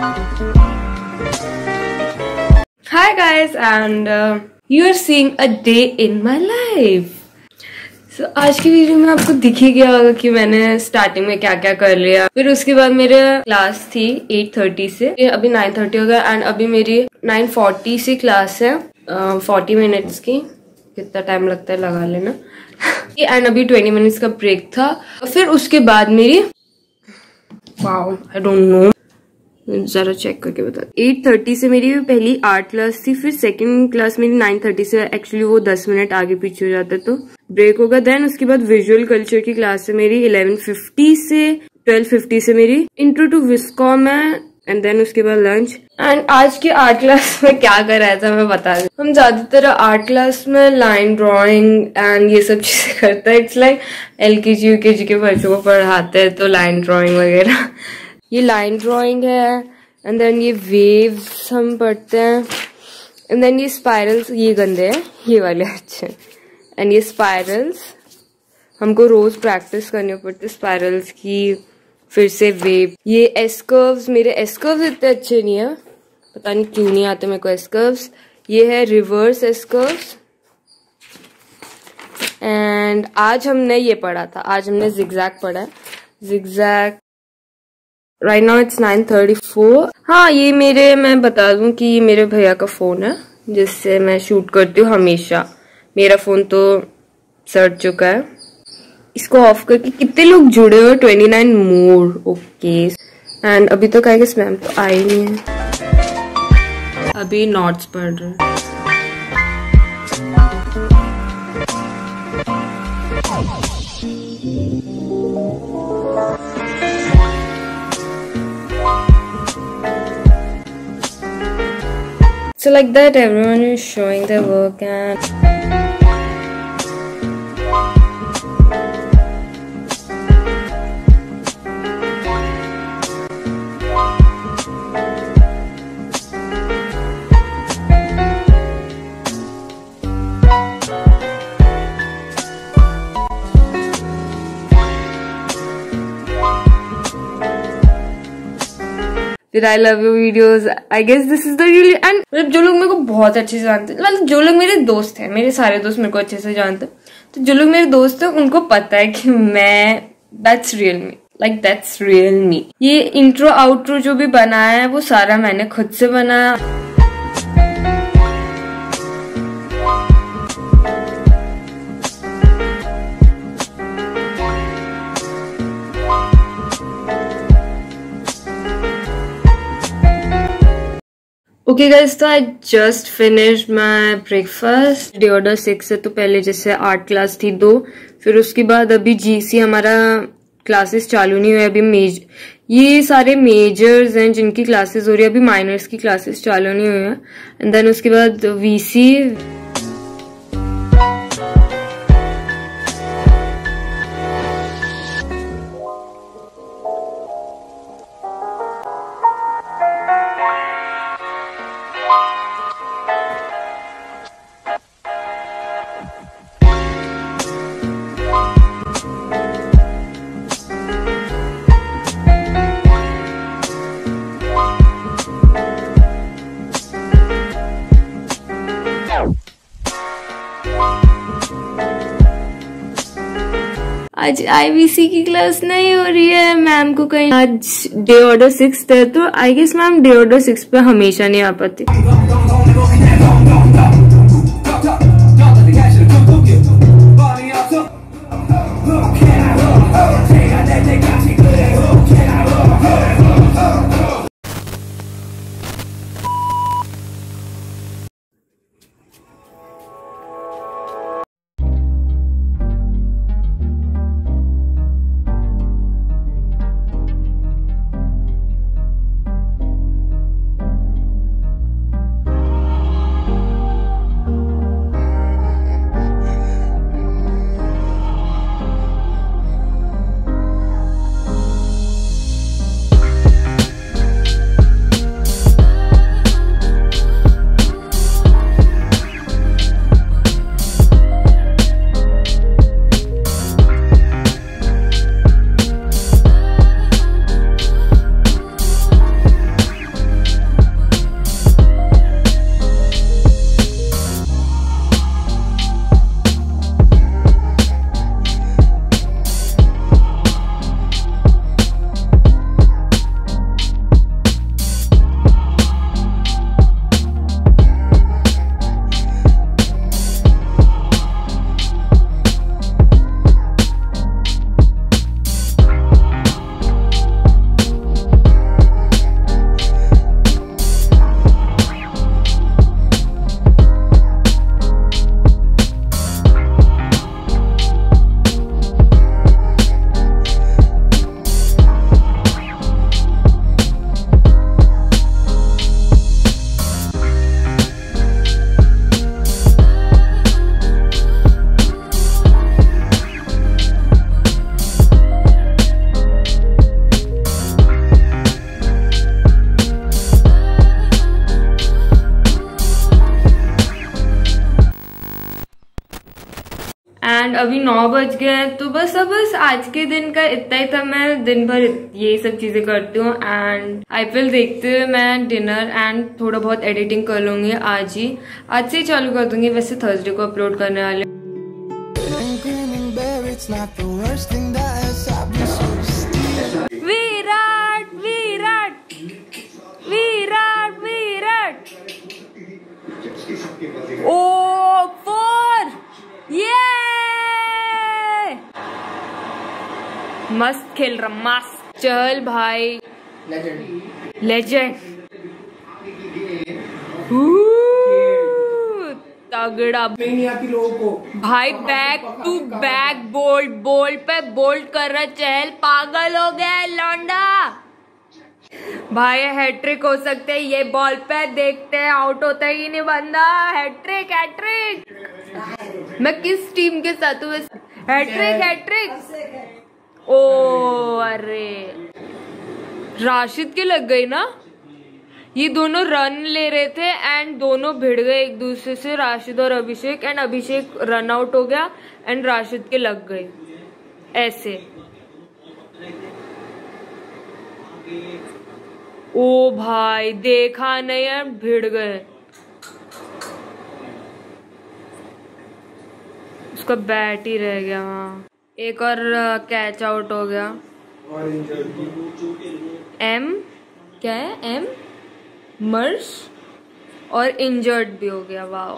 Hi guys, and you are seeing a day in my life. So, आज की video में आपको दिख ही गया होगा कि मैंने स्टार्टिंग में क्या क्या कर लिया। फिर उसके बाद मेरे क्लास थी 8:30 से, अभी 9:30 हो गया एंड अभी मेरी 9:40 से क्लास है 40 मिनट्स की। कितना टाइम लगता है लगा लेना। एंड अभी 20 मिनट्स का ब्रेक था। फिर उसके बाद मेरी आई डोंट नो, जरा चेक करके बता। 8:30 से मेरी पहली आर्ट क्लास थी, फिर सेकंड क्लास मेरी 9:30 से, एक्चुअली वो 10 मिनट आगे पीछे हो जाता है तो ब्रेक होगा। देन उसके बाद विजुअल कल्चर की क्लास है मेरी 11:50 से 12:50 से मेरी इंट्रो टू विस्कॉम है, एंड देन उसके बाद लंच। एंड आज की आर्ट क्लास में क्या कर रहा था मैं बता दूं। हम ज्यादातर आर्ट क्लास में लाइन ड्रॉइंग एंड ये सब चीजें करते हैं। इट्स लाइक LKG UKG के बच्चों को पढ़ाते हैं तो लाइन ड्रॉइंग वगैरह। ये लाइन ड्राइंग है एंड देन ये वेव्स हम पढ़ते हैं एंड देन ये स्पाइरल्स, ये गंदे हैं, ये वाले अच्छे। एंड ये स्पाइरल्स हमको रोज प्रैक्टिस करनी पड़ती है स्पाइरल्स की। फिर से वेव, ये एस कर्व्स, मेरे एस कर्व्स इतने अच्छे नहीं है, पता नहीं क्यों नहीं आते मेरे को एस कर्व्स। ये है रिवर्स एस कर्व्स। एंड आज हमने ये पढ़ा था, आज हमने जिगजैग पढ़ा है, जिगजैग। Right now it's 9:34। हाँ, ये मैं बता दूं कि ये मेरे भैया का फोन है जिससे मैं शूट करती हूँ हमेशा। मेरा फोन तो सड़ चुका है। इसको ऑफ करके कितने लोग जुड़े हो? 29 मोर। ओके। एंड अभी तक आई गेस मैम तो आई नहीं है, अभी नोट्स पढ़ रहे हैं। So like that, everyone is showing their work and Did I love your videos? I guess this is the really and मतलब जो लोग मेरे को बहुत अच्छे से जानते हैं, मतलब जो लोग मेरे दोस्त हैं, मेरे सारे दोस्त मेरे को अच्छे से जानते हैं, तो जो लोग मेरे दोस्त हैं उनको पता है कि मैं that's real me, like that's real me। ये इंट्रो आउट्रो जो भी बनाया है वो सारा मैंने खुद से बनाया। ओके गाइस, तो I just finished my breakfast. Day order 6 है तो पहले जैसे आर्ट क्लास थी 2, फिर उसके बाद अभी GC हमारा क्लासेस चालू नहीं हुए अभी। ये सारे मेजर्स हैं जिनकी क्लासेस हो रही है, अभी माइनर्स की क्लासेस चालू नहीं हुई है। एंड देन उसके बाद VC। आज IVC की क्लास नहीं हो रही है, मैम को कहीं आज डे ऑर्डर 6 है तो I guess ma'am day order 6 पे हमेशा नहीं आ पाती। अभी 9 बज गए हैं, तो बस आज के दिन का इतना ही था। मैं दिन भर ये सब चीजें करती हूँ एंड IPL देखते हुए मैं डिनर एंड थोड़ा बहुत एडिटिंग कर लूंगी आज से ही चालू कर दूंगी। वैसे थर्सडे को अपलोड करने वाले। विराट विराट विराट विराट ओ 4 ये मस्त खेल रहा, मस्त। चल भाई, लेजेंड तगड़ा नहीं आती लोगों को भाई। बैक टू बैक बोल्ट पे बोल्ट कर रहा। चहल पागल हो गया लौंडा भाई। हैट्रिक हो सकते है ये बॉल पे, देखते हैं आउट होता है कि नहीं बंदा। Hattrick hattrick. मैं किस टीम के साथ हूँ? Hat trick hat trick. ओ अरे राशिद के लग गई ना। ये दोनों रन ले रहे थे एंड दोनों भिड़ गए एक दूसरे से, राशिद और Abhishek. And Abhishek run out हो गया एंड राशिद के लग गए ऐसे। ओ भाई देखा नहीं है, भिड़ गए। उसका बैट ही रह गया। हाँ एक और कैच आउट हो गया। एम क्या है? एम मर्श और इंजर्ड भी हो गया। वाओ।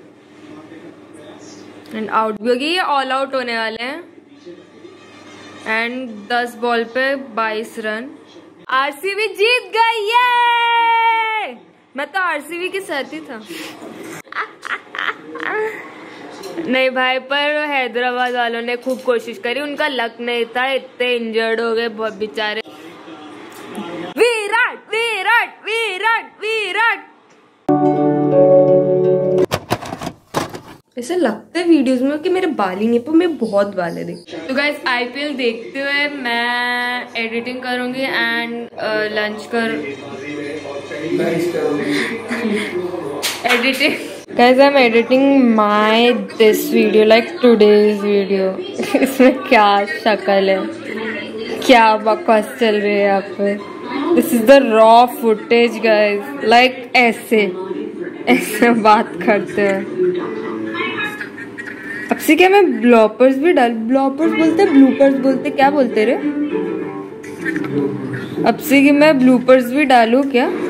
एंड आउट भी हो गया। ये ऑल आउट होने वाले हैं एंड 10 बॉल पे 22 रन। RCB जीत गई है। मैं तो RCB के साथ ही था। नहीं भाई, पर हैदराबाद वालों ने खूब कोशिश करी, उनका लक नहीं था, इतने इंजर्ड हो गए बहुत बेचारे। विराट विराट विराट विराट। ऐसा लगता है वीडियोस में कि मेरे बाल ही नहीं, पर मेरे बहुत बाल है। देख तो गाइस, IPL देखते हुए मैं एडिटिंग करूंगी एंड लंच कर editing. Guys, I'm editing this video, like today's video. इसमें क्या शक्ल है, क्या बकवास चल रही है यहाँ पे। This is the raw footage, guys. Like ऐसे बात करते हैं। अब से क्या मैं ब्लॉपर्स भी ब्लॉपर्स बोलते, ब्लूपर्स बोलते, क्या बोलते रे? अब से कि मैं ब्लूपर्स भी डालूं क्या?